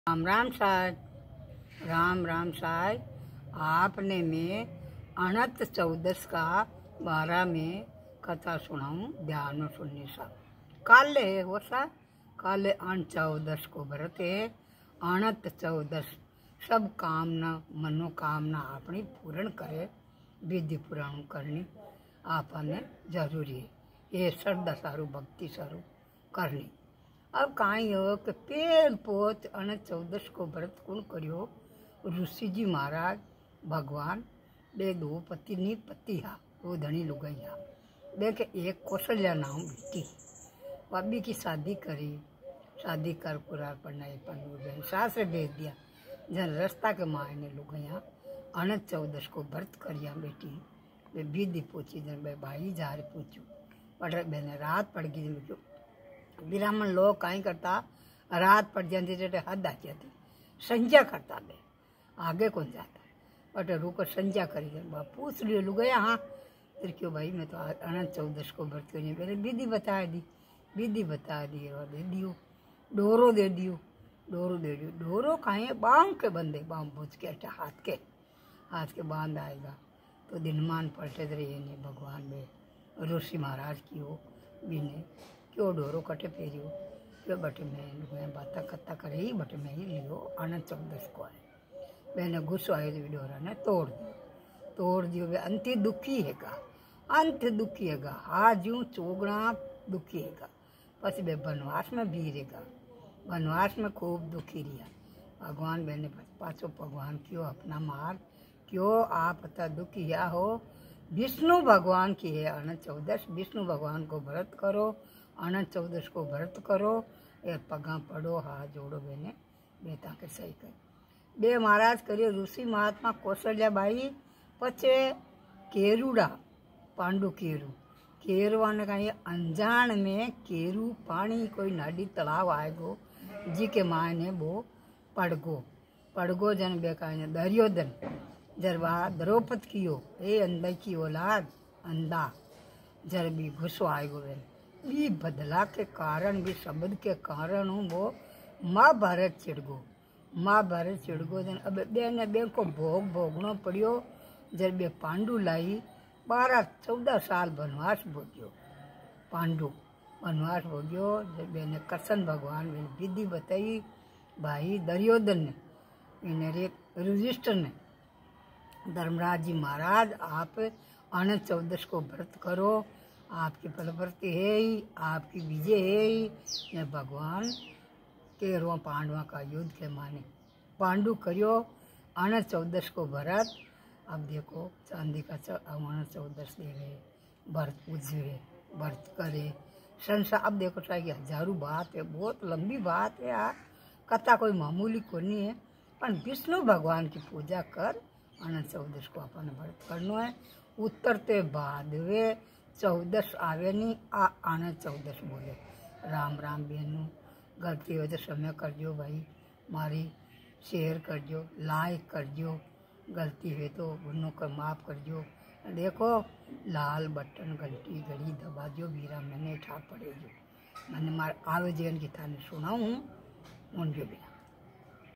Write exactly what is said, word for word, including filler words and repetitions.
राम राम साहब, राम राम साहब। आपने मैं अनंत चौदस का बारह में कथा सुनाऊं, ध्यान सुनने साहब। काल है वो साहब, काल अन चौदस को व्रत है। अनंत चौदस सब कामना मनोकामना अपनी पूर्ण करे, विधि पुराण करनी आपने जरूरी है। ये श्रद्धा सारू भक्ति सारू करनी। अब कहीं हो कि पेड़ पोत अनंत चौदस को व्रत कौन करियो? ऋषि जी महाराज भगवान बे दो पति नी पति हा, वो धनी लुगाई हा। देखे एक कौशल्या नाम बेटी, बब्बी की शादी करी, शादी कर कुरार पढ़ाई पढ़ सासरे भेज दिया। जन रास्ता के मायने लुगाइया अनंत चौदस को व्रत करिया बेटी। वे विधि पूछी, जन बे भाई जा रहे पूछू पढ़ बेने रात पड़ गई। ब्राह्मण लोग कहीं करता रात पड़ जाती थे, हद आ जाती, संध्या करता बे आगे कौन जाता। बट रुको संध्या करी पूछ लियो लू गया। हाँ फिर क्यों भाई, मैं तो अनंत चौदस को व्रत करी। मैंने विधि बता दी, विधि बता दी और दे दियो, डोरो दे दियो, डोरो दे दियो। डोरो कहीं बांग के बंदे, बांग भूज के अच्छा हाथ के हाथ के बांध आएगा तो दिनमान पलटे रहे नहीं भगवान में ऋषि महाराज की हो बीने क्यों डोरो कटे फेरियो क्यों बटे में मैं बाता कत्ता करे ही बटे में ही लियो अनंत चौदस को है। मैंने गुस्सा आयो तो डोरा ने तोड़ दियो, तोड़ दियो। वे अंति दुखी हैगा, अंत दुखी हैगा, हा जू चोगना दुखी हैगा। पसी बे वनवास में भी रहेगा, वनवास में खूब दुखी रिया। भगवान मैंने पाछो भगवान क्यों अपना मार क्यों आप पता दुखी या हो। विष्णु भगवान की है अनंत चौदस, विष्णु भगवान को व्रत करो, अनंत चौदस को व्रत करो, ये पगा पड़ो, हाथ जोड़ो बेने बेटा के सही कर बे महाराज करियो। ऋषि महात्मा कौशल्या बाई पचे केरूड़ा पांडु केरू केरवा ने कहा अनजान में केरू पानी कोई नाडी तालाब आएगो जी के मायने वो पड़गो पड़गो जन बेका दरियोदन जरवा द्रौपद कियो ए अंधा की औलाद अंधा जर भी घुसो आएगो बेन भी बदला के कारण भी शब्द के कारण हूँ वो महाभारत चिड़गो महाभारत चिड़गो जन अब बे ने बे को भोग भोगनो पड़ियो। जब बे पांडु लाई बारह चौदह साल वनवास भोग्यो, पांडु वनवास भोग्यो। जब बेने कृष्ण भगवान ने विधि बताई भाई दरियोदन ने इन्हें युधिष्ठिर ने धर्मराज जी महाराज आप अनंत चौदस को व्रत करो, आपकी फलवर्ती है ही, आपकी विजय है ही। ये भगवान तेरवा पांडवा का युद्ध के माने पांडु करियो अनंत चौदस को व्रत। अब देखो चांदी का अनंत चौदस दे रहे, व्रत पूजे व्रत करे संसार। अब देखो चाहिए हजारों बात है, बहुत लंबी बात है यार, कथा कोई मामूली को नहीं है। पर विष्णु भगवान की पूजा कर अनंत चौदस को अपन व्रत करनो है। उतरते बाद वे चौदस आवे नहीं आ आनंद चौदस बोले। राम राम बेनू गलती हो तो समय कर दियो भाई, मारी शेयर कर दियो, लाइक कर दियो, गलती है तो गुनों को माफ़ कर दियो। देखो लाल बटन घंटी घड़ी दबा दियो, वीरा मैंने ठा पड़े जो मैंने मार आवे जैन की थाने सुना हूँ उन जो भी।